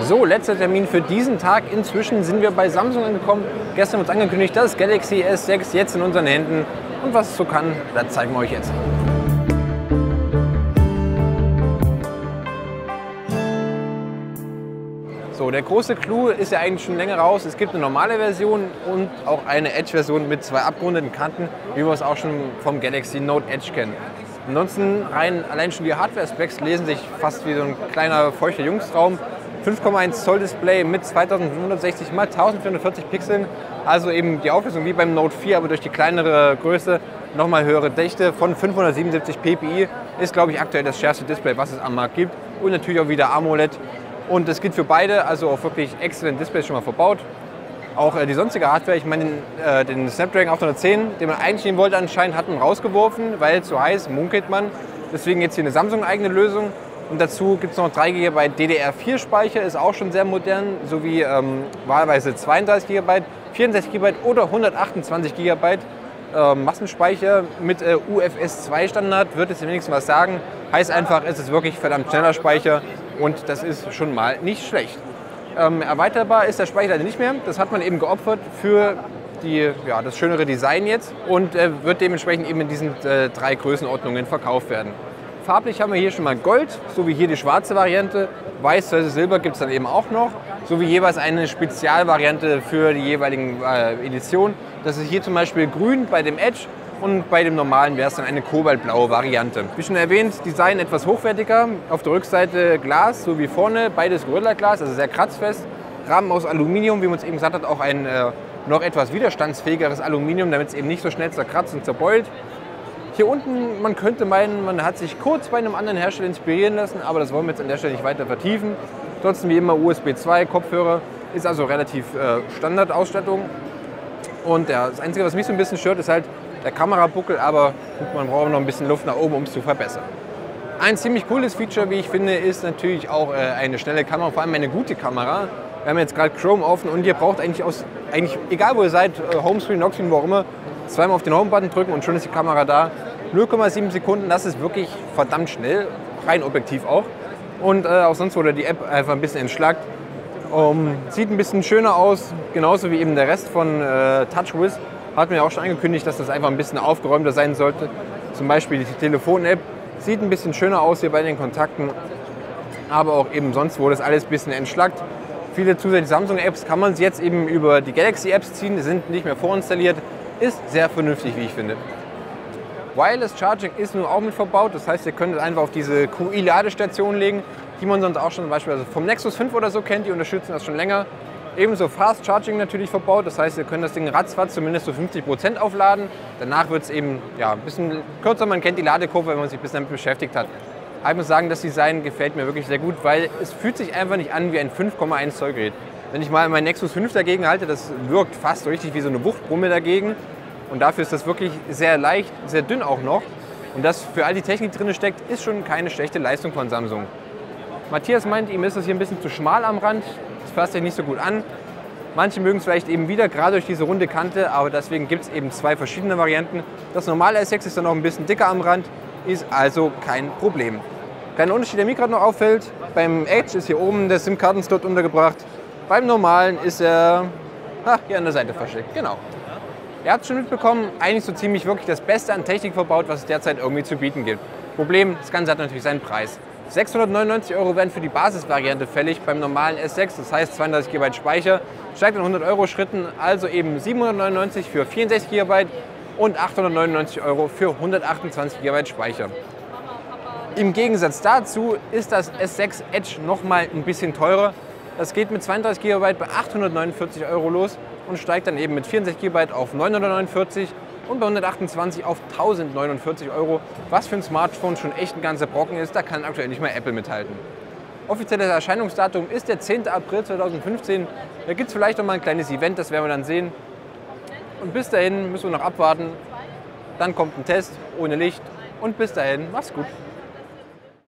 So, letzter Termin für diesen Tag. Inzwischen sind wir bei Samsung angekommen. Gestern uns angekündigt, das Galaxy S6 jetzt in unseren Händen. Und was es so kann, das zeigen wir euch jetzt. So, der große Clou ist ja eigentlich schon länger raus. Es gibt eine normale Version und auch eine Edge-Version mit zwei abgerundeten Kanten, wie wir es auch schon vom Galaxy Note Edge kennen. Ansonsten allein schon die Hardware-Specs lesen sich fast wie so ein kleiner feuchter Jungstraum. 5,1 Zoll Display mit 2560 x 1440 Pixeln, also eben die Auflösung wie beim Note 4, aber durch die kleinere Größe nochmal höhere Dichte von 577 ppi ist, glaube ich, aktuell das schärfste Display, was es am Markt gibt, und natürlich auch wieder AMOLED. Und das gilt für beide, also auch wirklich exzellent Displays schon mal verbaut. Auch die sonstige Hardware, ich meine den Snapdragon 810, den man eigentlich nehmen wollte anscheinend, hat man rausgeworfen, weil zu heiß, munkelt man. Deswegen jetzt hier eine Samsung-eigene Lösung. Und dazu gibt es noch 3 GB DDR4 Speicher, ist auch schon sehr modern, sowie wahlweise 32 GB, 64 GB oder 128 GB Massenspeicher mit UFS 2 Standard, wird es wenigstens was sagen. Heißt einfach, es ist wirklich verdammt schneller Speicher und das ist schon mal nicht schlecht. Erweiterbar ist der Speicher leider nicht mehr, das hat man eben geopfert für das schönere Design jetzt und wird dementsprechend eben in diesen 3 Größenordnungen verkauft werden. Farblich haben wir hier schon mal Gold, so wie hier die schwarze Variante. Weiß bzw. Silber gibt es dann eben auch noch, sowie jeweils eine Spezialvariante für die jeweiligen Editionen. Das ist hier zum Beispiel grün bei dem Edge und bei dem normalen wäre es dann eine kobaltblaue Variante. Wie schon erwähnt, Design etwas hochwertiger. Auf der Rückseite Glas, so wie vorne, beides Gorilla Glas, also sehr kratzfest. Rahmen aus Aluminium, wie man es eben gesagt hat, auch ein noch etwas widerstandsfähigeres Aluminium, damit es eben nicht so schnell zerkratzt und zerbeult. Hier unten, man könnte meinen, man hat sich kurz bei einem anderen Hersteller inspirieren lassen, aber das wollen wir jetzt an der Stelle nicht weiter vertiefen. Trotzdem wie immer USB 2, Kopfhörer, ist also relativ Standardausstattung. Und das Einzige, was mich so ein bisschen stört, ist halt der Kamerabuckel, aber gut, man braucht noch ein bisschen Luft nach oben, um es zu verbessern. Ein ziemlich cooles Feature, wie ich finde, ist natürlich auch eine schnelle Kamera, vor allem eine gute Kamera. Wir haben jetzt gerade Chrome offen und ihr braucht eigentlich egal wo ihr seid, Homescreen, Lockscreen, wo auch immer, zweimal auf den Home-Button drücken und schon ist die Kamera da. 0,7 Sekunden, das ist wirklich verdammt schnell, rein objektiv auch. Und auch sonst wurde die App einfach ein bisschen entschlackt. Sieht ein bisschen schöner aus, genauso wie eben der Rest von TouchWiz. Hat mir auch schon angekündigt, dass das einfach ein bisschen aufgeräumter sein sollte. Zum Beispiel die Telefon-App sieht ein bisschen schöner aus hier bei den Kontakten. Aber auch eben sonst wurde das alles ein bisschen entschlackt. Viele zusätzliche Samsung-Apps kann man jetzt eben über die Galaxy-Apps ziehen, die sind nicht mehr vorinstalliert. Ist sehr vernünftig, wie ich finde. Wireless Charging ist nun auch mit verbaut, das heißt, ihr könnt es einfach auf diese QI-Ladestation legen, die man sonst auch schon beispielsweise vom Nexus 5 oder so kennt, die unterstützen das schon länger. Ebenso Fast Charging natürlich verbaut, das heißt, ihr könnt das Ding ratzfatz zumindest so 50% aufladen. Danach wird es eben ein bisschen kürzer, man kennt die Ladekurve, wenn man sich ein bisschen damit beschäftigt hat. Aber ich muss sagen, das Design gefällt mir wirklich sehr gut, weil es fühlt sich einfach nicht an wie ein 5,1 Zoll Gerät. Wenn ich mal mein Nexus 5 dagegen halte, das wirkt fast so richtig wie so eine Wuchtbrumme dagegen. Und dafür ist das wirklich sehr leicht, sehr dünn auch noch. Und das für all die Technik, die drin steckt, ist schon keine schlechte Leistung von Samsung. Matthias meint, ihm ist das hier ein bisschen zu schmal am Rand. Das fasst sich nicht so gut an. Manche mögen es vielleicht eben wieder, gerade durch diese runde Kante, aber deswegen gibt es eben 2 verschiedene Varianten. Das normale S6 ist dann noch ein bisschen dicker am Rand, ist also kein Problem. Kleiner Unterschied, der mir gerade noch auffällt, beim Edge ist hier oben der SIM-Kartenslot untergebracht. Beim normalen ist er hier an der Seite versteckt, genau. Ihr habt es schon mitbekommen, eigentlich so ziemlich wirklich das Beste an Technik verbaut, was es derzeit irgendwie zu bieten gibt. Problem, das Ganze hat natürlich seinen Preis. 699 € werden für die Basisvariante fällig beim normalen S6, das heißt 32 GB Speicher, steigt in 100 € Schritten, also eben 799 € für 64 GB und 899 € für 128 GB Speicher. Im Gegensatz dazu ist das S6 Edge nochmal ein bisschen teurer. Das geht mit 32 GB bei 849 € los und steigt dann eben mit 64 GB auf 949 und bei 128 auf 1049 €, was für ein Smartphone schon echt ein ganzer Brocken ist. Da kann aktuell nicht mal Apple mithalten. Offizielles Erscheinungsdatum ist der 10. April 2015. Da gibt es vielleicht noch mal ein kleines Event, das werden wir dann sehen. Und bis dahin müssen wir noch abwarten. Dann kommt ein Test ohne Licht und bis dahin, mach's gut.